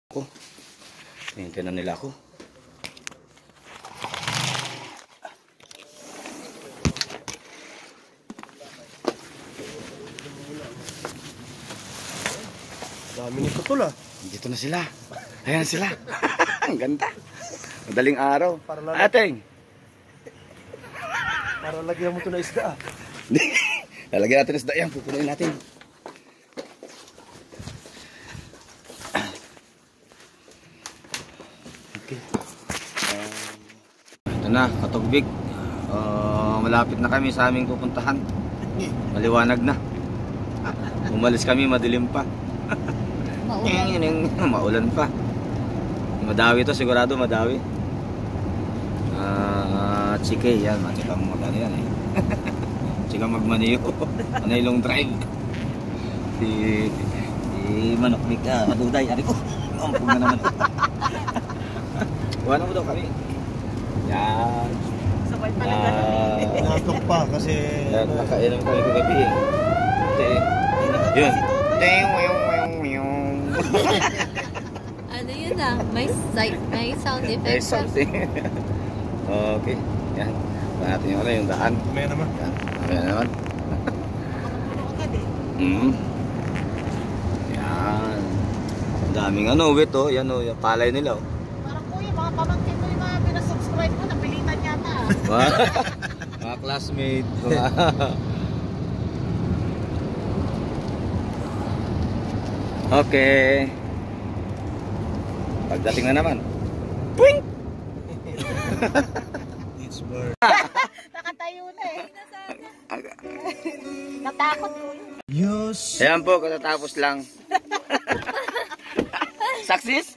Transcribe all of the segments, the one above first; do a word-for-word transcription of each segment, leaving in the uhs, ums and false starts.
Ako. Hintay na nila ako. Dami ni Putol ah. Dito na sila. Ayan sila. Ang ganda. Madaling araw. Ating. Para lagyan mo ito na isda ah. Lalagyan natin isda yan. Pupunuin natin. Okay. Uh, ito na, Katugbik. Uh, malapit na kami sa aming pupuntahan. Maliwanag na. Umalis kami, madilim pa. Maulan. Maulan pa. Madawi to, sigurado madawi. Ah, uh, chike yan, matipang magano yan eh. Chika magmaniyo. Anaylong drive. Si si Manok Mika, maduday, ari ko. Ampun na naman. Wala mo daw kami. Yan. Sabay pala ganun. Natok pa kasi nakainom kami kagabi eh. Yun. Teng, yung, yung, yung. Ano yun ah? May, may sound effect. May something. Okay. Yan. Wala natin yung ano, yung daan. May naman. Yan. May naman. Mm. Yan. Ang daming ano, wait oh. Yan oh, yung palay nila oh. Parang kuya, mga pamangkin ko yung mga pinasubscribe ko, napilitan yata. Mga classmate. Mga okay. Pagdating na naman. Puing! it's bird. Nakatayo na eh. Natakot ko yun. Yes. Ayan po, katatapos lang. Success?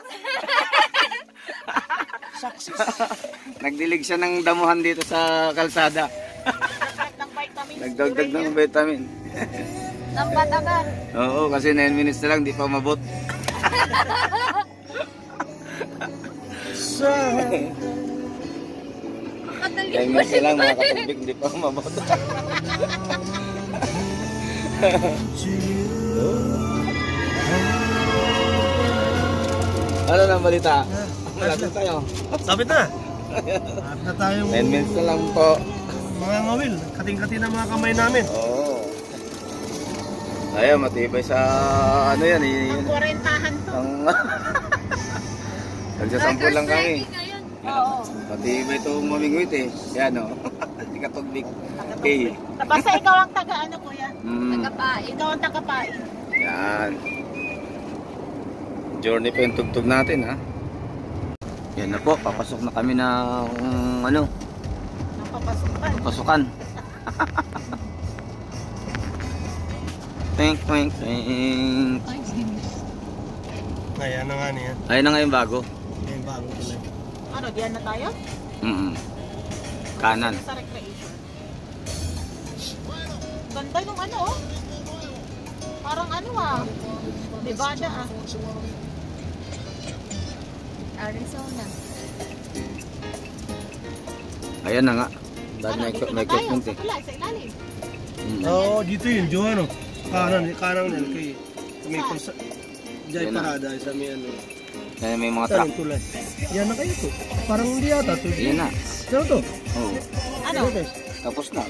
Success. Nagdilig siya ng damuhan dito sa kalsada. Nagdagdag ng vitamin. Nagdagdag ng vitamin. Ng batagan. Oo, kasi nine minutes na lang, di pa umabot. So, nine minutes na lang, mga Katugbik, di pa umabot. Ano na balita? Malapit tayo. sabit na. At na tayong nine minutes na lang po. mga ngawil. Kating-kating na mga kamay namin. Oo. Ayan, matibay sa ano yan eh. Ang kwarentahan to. Ang nagsasampol lang kami. Oo. Matibay itong mamingwit eh. Yan o. Hindi Katugbik. Okay. Basta ikaw ang taga ano kuya. Mm. Nagapain. Ikaw ang taga-pain. Yan. Journey pa yung tugtog natin ha. Yan na po, papasok na kami ng um, ano, Napapasukan. pasukan. Twink, twink, twink. Ayan na nga niya. Ayun na nga yung bago. Yung bago tuloy. Ano, diyan na tayo? Mm -mm. Kanan. Sa recreation. Ganda nung ano oh. Parang ano ah. Nevada ah. Arizona. Ayan na nga. Dahil Ano, may, dito may na tayo. equipment Sa eh. pula, sa ilalim. Mm. Oo, oh, dito yun, Joano. Kanan, kanan nila kay may kursa. Diyan Yan na. parada sa may ano. Ayan, may mga truck. Tanong tulay. Yan na kayo to. Parang hindi yata to. Ayan na. Ano to? Oh. Ano? Tapos na.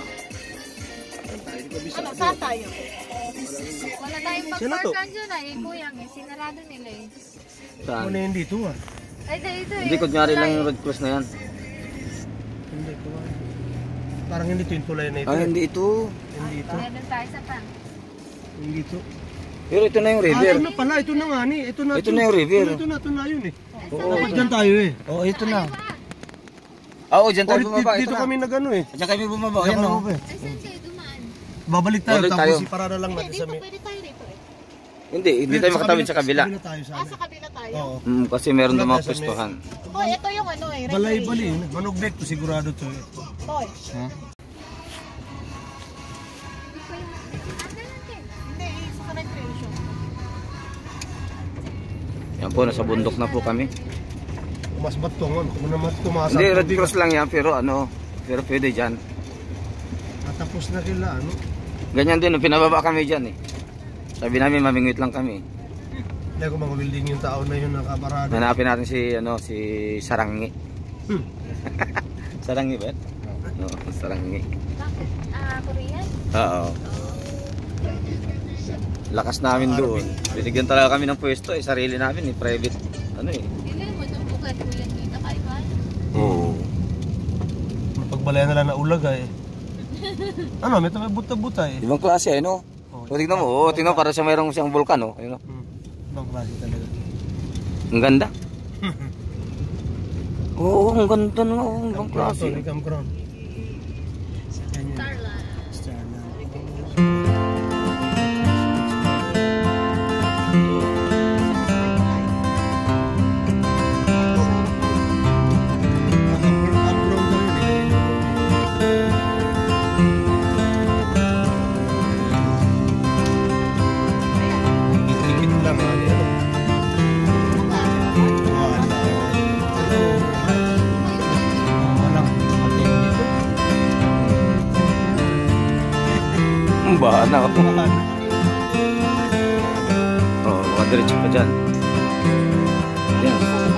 Ano, saan tayo? Wala tayong Sino to? pagparkan dyan ah. Eh, kuyang eh. Sinarado nila eh. Saan? Ano yun dito ah? Ay, ito, ito eh. Hindi, kunyari lang yung Red Cross na yan. Hindi ko. Parang hindi to yung tulay na ito. Ah, hindi ito. Hindi ito. Meron tayo sa pan. Hindi ito. Pero ito na yung Ah, river. ito na pala. Ito na nga ni. Ito na. Ito na yung river. Ito na. Ito na yun eh. Oo. Dapat dyan tayo eh. Oo, ito na. Oo, dyan tayo Oh, bumaba. dito, Ito dito na. kami nagano eh. Diyan kami bumaba. Ayan o. Bumaba eh. Ay, saan kayo dumaan? Babalik tayo. Babalik Tapos tayo. iparada lang Hindi, natin sa dito may. pwede tayo rito eh. Hindi, hindi tayo makatawid sa kabila. Sa kabila tayo sa Ah, amin. sa kabila tayo. Oo. Mm, kasi meron Wala na mga tayo sa may- pwestuhan. Hoy, ito yung ano eh. Balay-bali. recreation. Manugbek to sigurado to eh. Hoy. Ha? Hindi, eh, sa recreation. Yan po, nasa bundok na po kami. Mas batongon. Kung naman tumasa. Hindi, Red Cross lang yan, pero ano, pero pwede dyan. Tapos na kila ano. Ganyan din, pinababa kami dyan eh. Sabi namin, mamingwit lang kami. Hindi ako mga wielding yung tao na yun nakaparado. Hanapin natin si ano si Sarangi. Hmm. Sarangi ba? Oo, Sarangi. Bakit? Ah, Korean? Oo. Lakas namin doon. Binigyan talaga kami ng pwesto eh, sarili namin eh, private ano eh. Hindi mo itong bukat ko yan dito kaiban. Oo. Pagbalayan na lang na ulaga eh. Ano, may may buta-buta eh. Ibang klase eh, no? Oh, O, tingnan mo, oh, tingnan mo, para siya mayroong siyang vulkan, oh. Ayun, oh. Hmm. Ibang klase talaga. Ang ganda. Oo, ang ganda nga, oh, ang ibang klase. May campground. Yan yun. Starland. Starland. Ang bahan ako. Oo, oh, makadiretso pa dyan. Yan.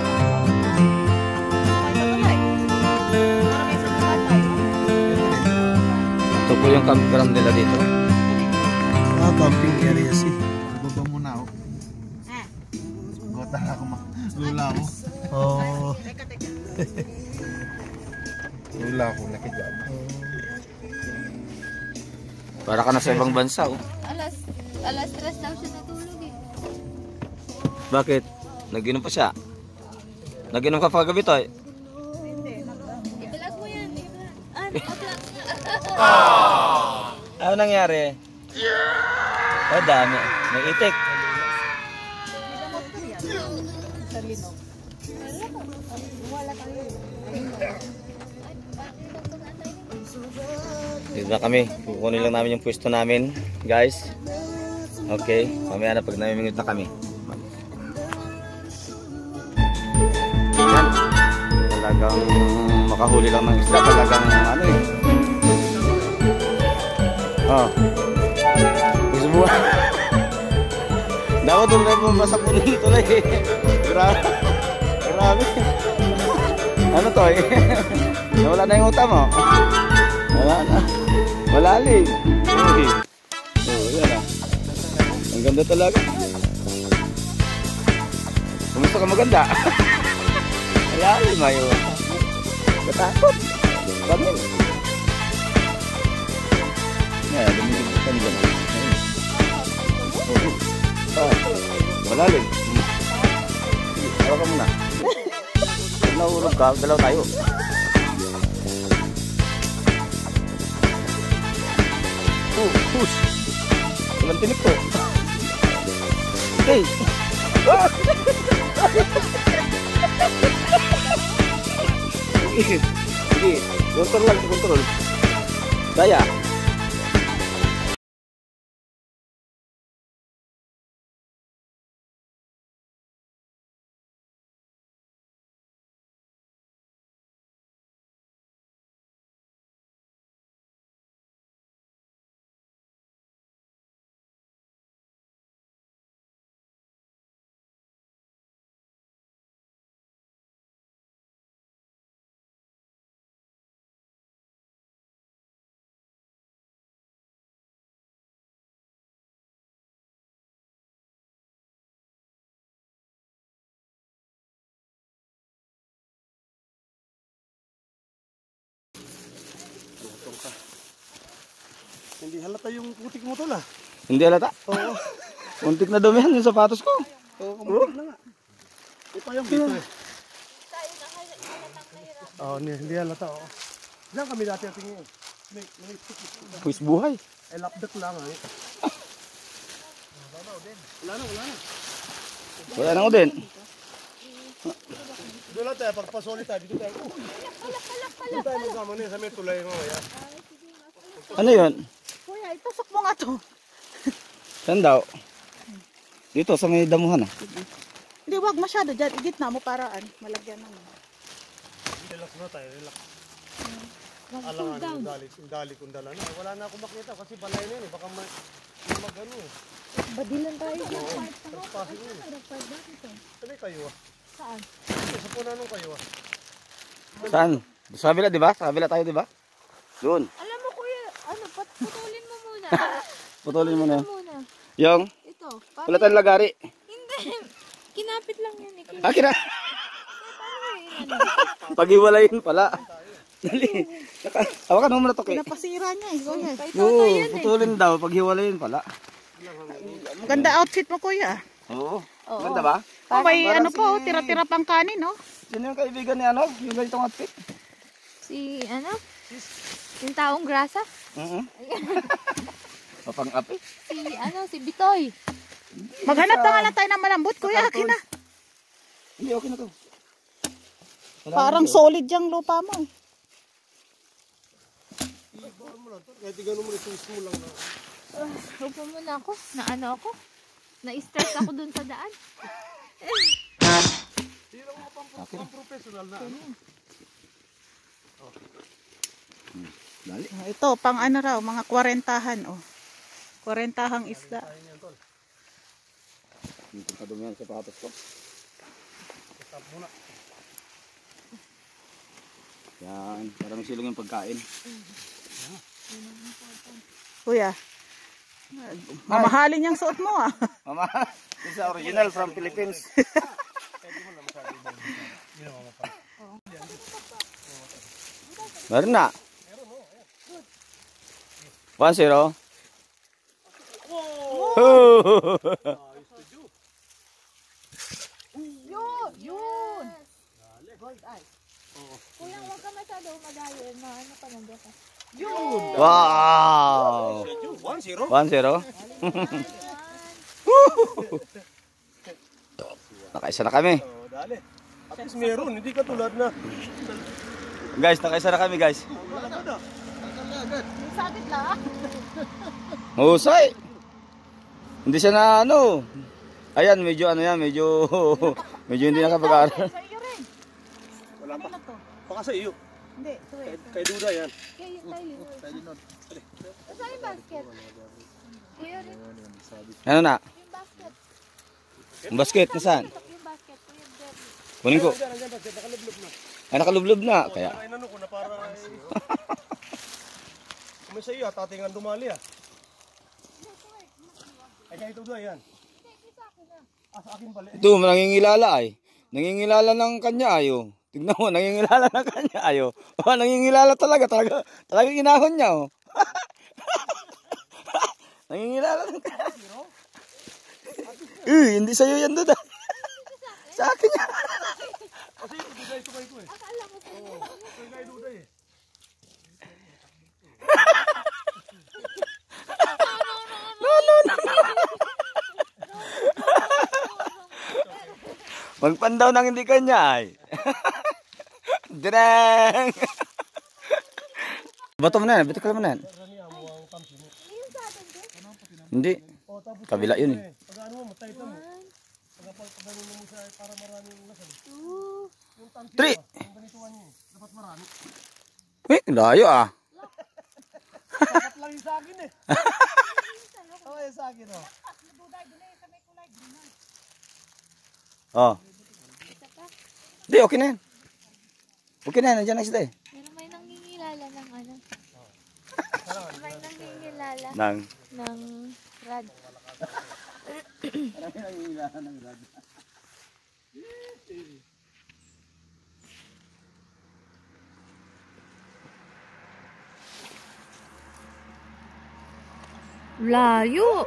Ito po yung campground nila dito. Ah, camping area si. Baba muna ako. Gota na ako ma. Lula ako. Oh. Lula ako, nakijab. Para ka na sa ibang bansa, oh. Alas, alas tres daw siya natulog eh. Bakit? Nag-inom pa siya? Nag-inom ka pa gabi to, eh? I-vlog mo yan. Ah, i-vlog. Ano nangyari? Oh, dami. May itik. Dito na kami. Kukunin lang namin yung pwesto namin, guys. Okay. Mamaya na pag namimingot na kami. Yan. Talagang makahuli lang ng isla. Talagang ano eh. Oh. Gusto mo? Dapat doon tayo pumasa po nung tulay eh. Grabe. Grabe. Ano to eh? Nawala na yung utam mo. Wala na. Malalim. Uy. Oh, yan ah. Ang ganda talaga. Kumusta ka maganda? Malalim ayo. Katakot. Pamil. Yan, lumilip ka nila. Ah, malalim. Hawa ka muna. Pag nahulog ka, dalaw tayo. Oh, push. Walang tinik to. Hey. Ah! Sige. Sige. Kontrol lang, kontrol. Daya. Hindi halata yung putik mo to na. Hindi halata? Oo. Muntik na dumihan yung sapatos ko. Oo, kumutik na nga. Ito yung dito eh. Oo, hindi, hindi halata. Oo. Diyan kami dati ang tingin. May, may stick. Puwis buhay. Eh, lapdak lang eh. Wala na, wala na. Wala nang udin. Doon lang tayo, pagpasoli tayo. Dito tayo. Oh, dito tayo magsama na sa may tulay mo. Ano yun? Kuya, itusok mo nga to. Saan daw? Dito sa may damuhan ah. Hindi, wag masyado dyan. I-gitna mo para ano, malagyan mo. Relax na tayo, relax. Alangan yung dali, yung dali kung dala na. Wala na akong makita kasi balay na yun eh. Baka mag, mag ano eh. Badilan tayo dyan. Sabi kayo ah. Saan? Sa punan nung kayo ah. Saan? Sa kabila, di ba? Sa kabila tayo, di ba? Doon. Alam mo kuya, ano, pat putulin mo muna. Putulin mo na. Putulin mo muna. Yung, Ito. Para wala tayong lagari. Hindi. Kinapit lang yan eh. Kinapit. Ah, kina. Paano eh, ano? Paghiwalayin pala. Dali. Naka- Hawakan mo muna to, Kay. Napasira niya eh, kuya. Kay Oo, Toto yan eh. putulin daw. Paghiwalayin pala. Maganda outfit mo, kuya. Oo. Oo. Ganda ba? Oh, may parang ano si- pa, oh, tira-tira pang kanin, oh. Sino yung kaibigan ni ano? Yung ganitong outfit? Si, ano? Yung taong grasa? Mhm. Papang-api. Si, ano, si Bitoy. Maghanap na nga lang tayo ng malambot, kuya. Akin na. Hindi, okay na to. Wala Parang na to. solid yung lupa mo, eh. Kahit gano'n mo isuus mo lang na. Uh, upo muna ako. Na ano ako? Na-stress ako dun sa daan. Hindi lang mga pang professional na. Dali. Oh, ito, pang ano raw, mga kwarentahan, oh. Kwarentahang isda. Dito pa dumi yan sa patos ko. Stop muna. Yan. Para masilong yung pagkain. Kuya, mamahalin yung suot mo, ah. Mama, this is original from Philippines. Meron na. One zero. Yun! Yun! Gold eye. Kuya, huwag ka masyado madayo. Maano ka nandun ka. Wow! One zero. One zero. Nakaisa na kami. Oh, dali. At least meron, hindi ka tulad na. Guys, nakaisa na kami guys. Sabit lang, ah. Husay. Hindi siya na ano. Ayan, medyo ano yan, medyo medyo hindi nakapag-aaral. Sa iyo rin. Wala pa. Ano to? Baka sa iyo. Hindi, ito eh. Kay, kay Duda yan. Kaya yung Tylenol. Saan yung basket? Kuya rin. Ano na? Yung basket. Ang basket nasaan? Yung basket. Kuya Jerry. Kunin ko. Diyan, diyan, diyan, nakalublob na. Ay, nakalublob na. Kaya, Ay, nano ko na para ay... Kung may sa iyo, tatingan dumali ah. Ay, kay Duda yan. Ah, sa akin pala. ito, nangingilala ay. Nangingilala ng kanya ayo. Tignan mo, nangingilala ng kanya ayo. Oh, nangingilala talaga, talaga. Talaga ginahon niya oh. Nangingilala ng kanya. Eh, hindi sa'yo yan doon. Sa akin yan. Kasi ito, Duda, ito kayo ko eh. Akala ko sa'yo. Oo, ito kay Duda eh. No, no, no. Magpandaw ng hindi kanya ay. Direng. Bato mo na yan, bato ka mo na yan. Hindi. Kabila yun eh. Pag ano mo, matay mo. Pag pag mo siya para maraming lasal. Two. Three. Ang ganituan niyo, dapat marami. Eh, layo ah. Dapat lang yung sa akin eh. Oo, yung sa akin oh. Oh. Hindi, okay na yan. Okay na yan, nandiyan na isda eh. Pero may nangingilala ng ano. May nangingilala Nang. ng rad. Marami nangingilala ng rad. Layo!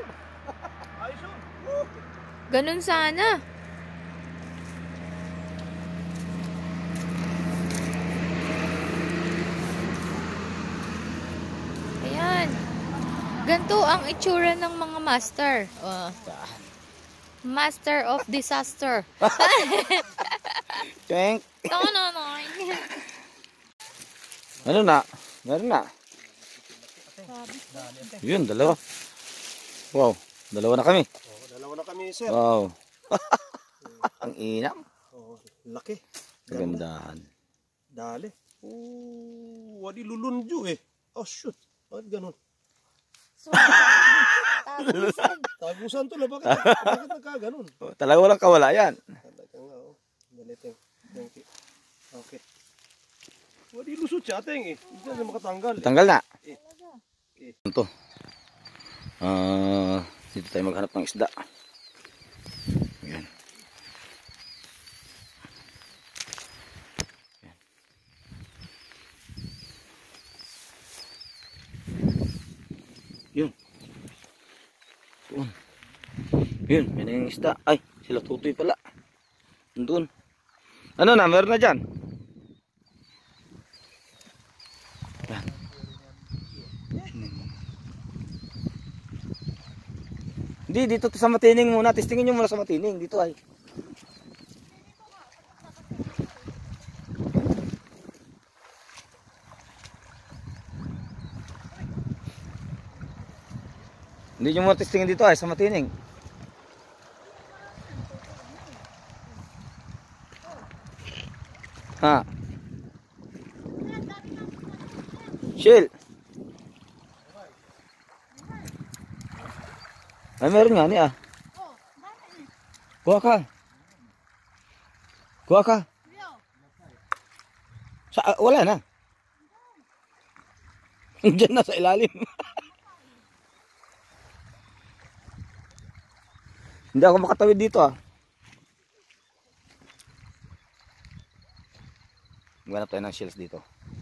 Ganun sana. Ayan. Ganito ang itsura ng mga master. Oh. Master of disaster. Thank. Tononoy. Ano na? Meron na. Yun, dalawa. Wow, dalawa na kami. Oh, dalawa na kami, sir. Wow. Ang inam. Oh, laki. Kagandahan. Dali. Oh, wadi lulunju eh. Oh shoot. Bakit ganun? So, Tagusan. Tagusan to na, bakit, bakit nagkaganon? Talaga walang kawala yan. Talaga nga, oh. Daliting. Thank you. Okay. Wadi lusot siya, ateng eh. Hindi na makatanggal. Eh. Tanggal na. Eh. Ito. Ah, dito tayo maghanap ng isda. Ayan. Yun. Doon. Yun, yan yung isda. Ay, sila tutoy pala. Doon. Ano na, meron na dyan. Yan. Hindi, dito to sa Matining muna. Testingin nyo muna sa Matining. Dito ay. Hindi nyo muna testingin dito ay sa Matining. Ha? Shell. Ay, meron nga ni ah. Kuha ka. Kuha ka. Sa, ah, wala na. Diyan na sa ilalim. Hindi ako makatawid dito ah. Maghanap tayo ng shells dito.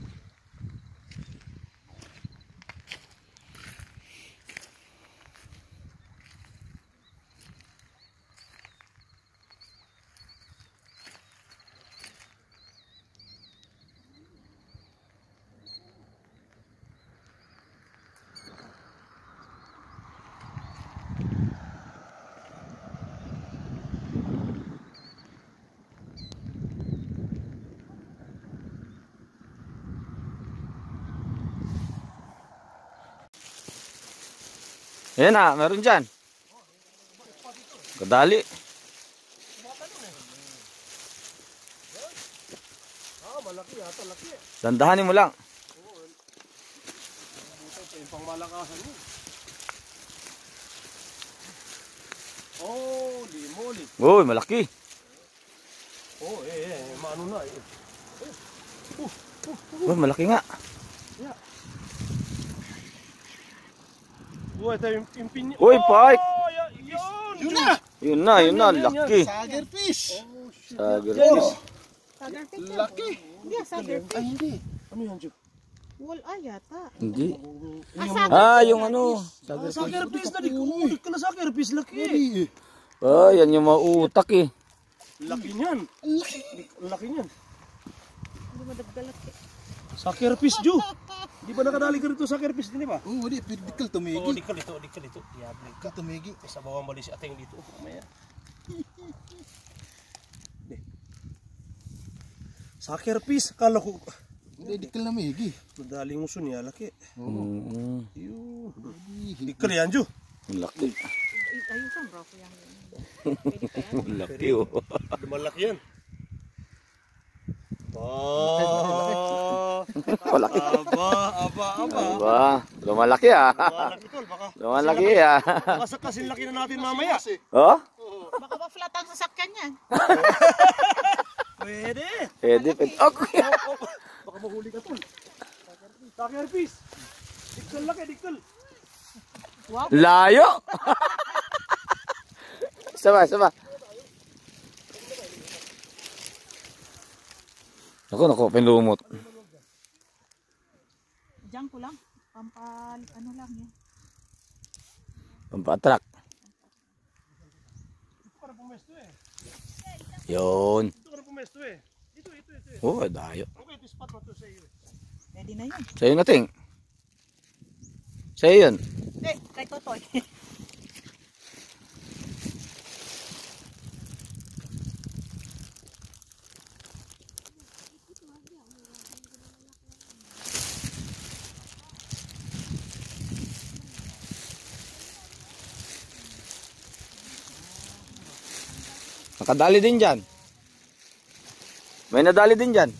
Ayan na, meron dyan. Kadali. Ah, malaki yata, laki. Dandahanin mo lang. Ito yung pangmalakasan mo. Oh, limoli. Uy, malaki. Oh, eh, eh, maano na eh. Uy, malaki nga. Buhay tayo yung, yung pinya. Uy, Pike. Oh, ya- yun! Yun na! Yun na, yun na, laki. Tigerfish! Sagerfish. Sagarfish. Laki! Hindi, sagarfish. Ay, hindi. Ano yan, Joe? Wall ay yata. Hindi. Ah, sagarfish. Ah, yung ano. Ah, sakerfish na, di ko ulit ka na sakerfish, laki. Hindi. Ah, yan yung mautak eh. Laki niyan. Ang laki. Ang laki niyan. Hindi madagdalat eh. Sakerfish, Joe. Di ba nakadali ka rito sakerfish din, di ba? Oo, di. Dikal Oo, tumigi. di ka dito, di ka dito. Diablo ka. Dikal tumigi. Sa bawang bali si ating dito. Mamaya. Sakerfish, kala ko. Hindi, dikal na migi. Madaling uso niya, laki. Mm, Yun. Hindi. Di ka yan, Joe. laki. Ay, ayusan, Rafa yan. Pwede pa yan. Laki oh. Malaki yan. Ah, Malaki. aba, aba, aba. Aba, lumalaki ah. Malaki tol, baka. Lumalaki ah. Baka sa kasing laki na natin mamaya. Oh? Baka ba flat ang sasakyan yan? Pwede. Pwede, pwede. Oh, kuya. Baka mahuli ka tol. Sakerfish. Dikal laki, dikal. Layo. Sama, sama. Ako, naku, pinlumot. Diyan ko lang. Pampal, ano lang yan. Pampa-attract. Para pumesto eh. Yun. Ito para pumesto eh. Ito, ito, ito. eh. Oh, dayo. Okay, ito spot na to sa iyo. eh. Pwede na yun. Sa'yo nating. Sa'yo yun. Eh, kay Totoy. Nakadali din dyan. May nadali din dyan.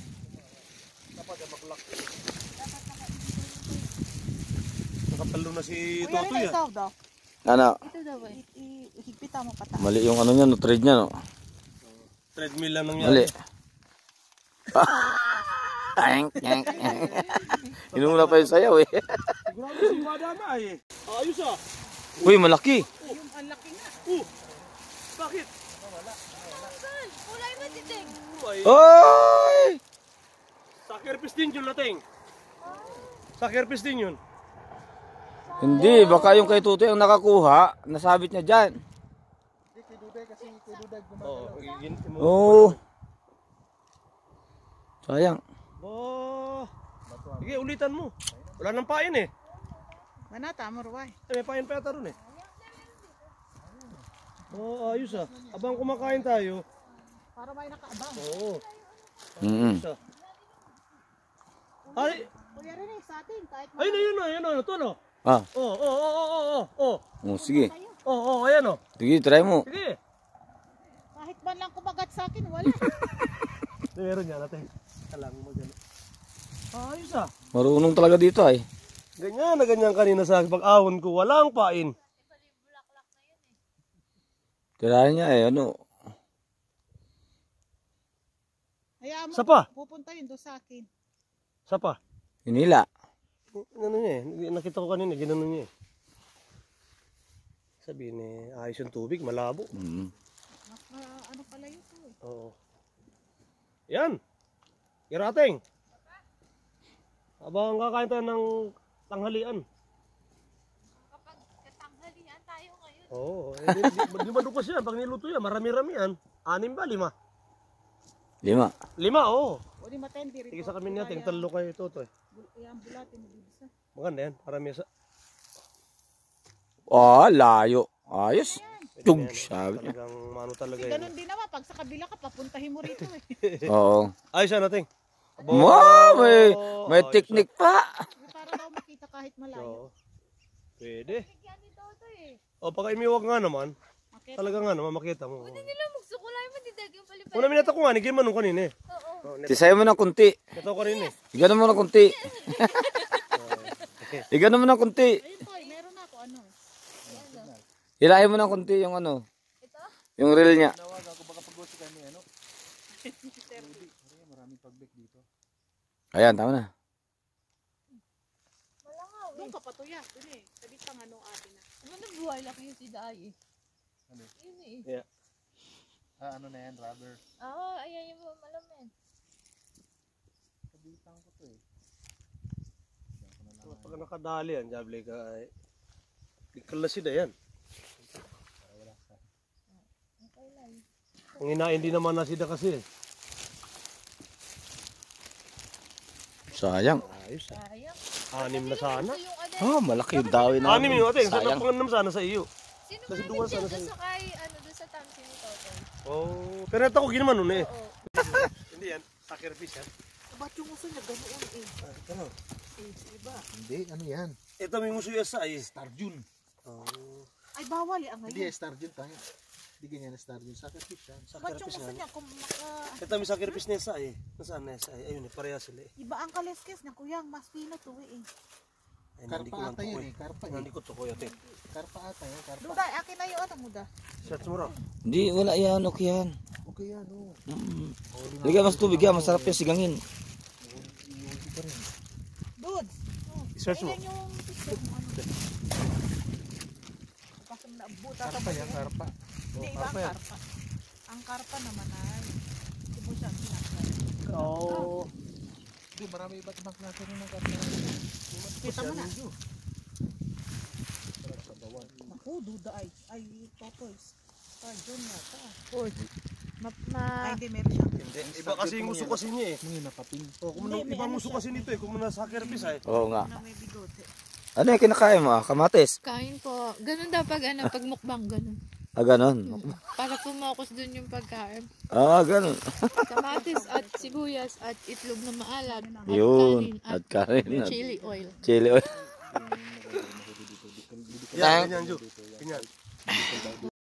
Nakapalo na si Kuya, Totoy rin ah. ikaw daw. Ano? Ito daw eh. I- i- Higpitan mo pataas. Mali yung ano niya, no, trade niya, no? Treadmill lang Mali. nangyari. Tank, tank. Inuna pa yung sayaw, eh. Sigurado si Wada na eh. Ayos ah. Uy, malaki. Yung ang laki nga. Oh, bakit? Saan? Kulay matitig. Ay, Oy! sacrifice din yun nating. Sacrifice din yun. Hindi, baka yung kay Tutoy ang nakakuha, nasabit niya dyan. Hindi, kay Duday kasi kay Duday gumagalaw. Oo, magiging mo. Oo. Sayang. Oh. Sige, ulitan mo. Wala nang pain eh. Manata, Morway. Eh, may pain pa yata ron eh. Oo, oh, ayos ah. Abang kumakain tayo. Para may nakaabang. Oo. Mm. Ayos ah. Ay, Kuya rin eh, sa atin. Kahit ayun na, yun na, yun na, ito no. Ah, Oo, oo, oo, oo, oo, oo. oh, sige. Oo, oo, ayan o. Sige, try mo. Sige. kahit man lang kumagat sa akin, wala. Meron yan natin. Kalang mo gano'n. Ayos ah. Marunong talaga dito ay. Ganyan na ganyan kanina sa pag-ahon ko. Walang pain. Tirahin niya eh, ano. Hayaan mo, Sapa. pupunta yun doon sa akin. Sapa. Hinila. Ano niya eh. Nakita ko kanina. Ginanon niya eh. Sabihin eh, ayos yung tubig. Malabo. Mm. Naka, ano pala yun to eh. Oo. Yan. Irating. Abang kakain tayo ng tanghalian. Kapag katanghalian tayo ngayon. Oo. Eh, di, di, di madupas yan. Pag niluto yan, marami-rami yan. Anim ba? Lima? Lima. Lima, oo. O di matendi rin. Sige sa kami natin. Talo kayo ito to eh. Ayan, bulatin mo bisa. Maganda yan. Marami sa... Oh, layo. Ayos. Tug, sabi niya. Talagang mano talaga Kasi yan. ganun din naman, pag sa kabila ka, papuntahin mo rito eh. Oo. Ayos yan natin. Wow, may, may Ayos technique pa. Para daw makita kahit malayo. Oo. Pwede. Yan ito ito eh. O pag imiwag nga naman, Makita. talaga nga naman makita mo. Hindi nila magsukulay matitig yung palipad. Una minata ko nga, ni Gimanong kanina eh. Oo. Tisayo mo ng kunti. Ito ko rin eh. Igano mo ng kunti. Igano mo ng kunti. Ayun po, eh, meron ako ano. Hilahin mo ng kunti yung ano. Yung reel niya. Tawag ako baka pag-usi kami ano. Maraming pag-bake dito. Ayan, tama na. Malangaw eh. Doon ka patuya, dun eh. Sabi pang ano atin na. Ano na buhay laki yung si Day eh. Ano? Yun eh. Yeah. Ah, ano na yan, rubber. Oo, ayan yung mga malamin. Kabitan ko to eh. Pag nakadali yan, jable ka ay. Ikalasid na yan. Okay lang. Ang inain din naman na sida kasi eh. Sayang. Ayos ah. Sayang. Anim na sana. Ito yung ano. Ah, malaki yung dawi na. Anim yung ating. Sana Sayang. panganam sana sa iyo. Sino Kasi ba duwan nag-check sana doon sa'yo. sa kay, ano, doon sa tamsi ni Totoy? Oh, pero nata ko ginaman nun eh. Oo. Hindi yan. Sacrifice yan. Ba't yung uso niya ganoon eh? Ano? Eh, iba. Hindi, ano yan? Ito may musuya sa ay. Star June. Oh. Ay, bawal eh, ang Hindi, ngayon. Star June tayo. Hindi ganyan Star June. Sacrifice yan. Ba't yung Sacrifice uso yan. niya kung maka... Ito may sacrifice niya sa ay. Nasaan na sa ay? Ayun eh, pareha sila eh. Iba ang kaleskes niya, kuya. Mas pino to eh. Ay, Karpa nandi ko lang ata to yun eh. eh. Karpa eh. Nandi ko to kuya te. Karpa ata yan. Karpa. Duday, akin na yung ano mo da. Search mo raw. Hindi, wala yan. Okay yan. Okay yan, oh. Mm. Ligyan mas tubig yan. Masarap yung sigangin. Iuwi pa rin. Dudes! Search mo. Ilan yung picture mo ano? Pasang na buta Karpa yan, karpa. Hindi, iba ang karpa. Ang karpa naman ay ibo siya ang sinaklan. Oo. Hindi, marami iba't ibang klase rin ng karpa. Kita mo na. Sarap sa bawan. Naku, duda ay. Ay, totoys. Pardon na ito. Uy. Ma... ma... Ay, hindi, meron siya. Hindi. Iba kasi yung muso kasi niya eh. Mga napating. Oh, kung Hindi, ano, may ibang ano muso siya. kasi nito eh. Kung na sacrifice ay. Oo nga. Na may bigote. Ano yung kinakain mo? ah? Kamatis? Kain po. Ganun daw pag ano, pag mukbang, ganun. Ah, ganon. Para pumokus dun yung pagkain. Ah, ganon. Kamatis at sibuyas at itlog na maalat. At Yun. kanin At kanin. at At chili oil. chili oil. Yan, ganyan, Jo. Ganyan.